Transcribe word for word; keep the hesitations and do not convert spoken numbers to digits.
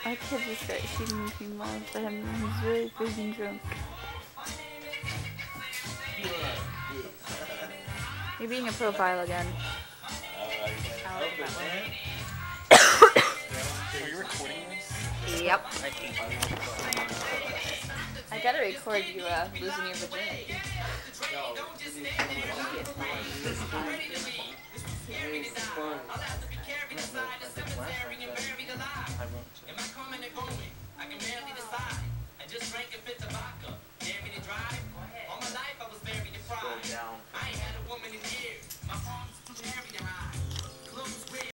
Our kid just got shooting between miles for him and he's really freaking drunk. You're being a profile again. Are you recording this? Yep. I gotta record you uh, losing your virginity.